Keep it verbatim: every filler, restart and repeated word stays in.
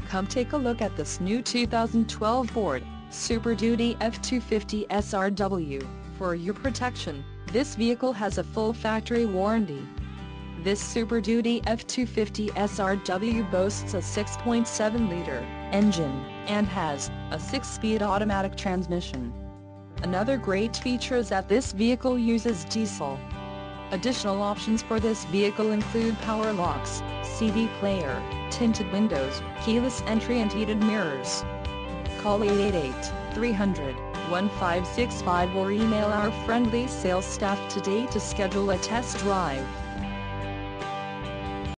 Come take a look at this new two thousand twelve Ford Super Duty F two fifty S R W. For your protection, this vehicle has a full factory warranty. This Super Duty F two fifty S R W boasts a six point seven liter engine, and has a six-speed automatic transmission. Another great feature is that this vehicle uses diesel. Additional options for this vehicle include power locks, C D player, tinted windows, keyless entry and heated mirrors. Call eight eight eight, three hundred, one five six five or email our friendly sales staff today to schedule a test drive.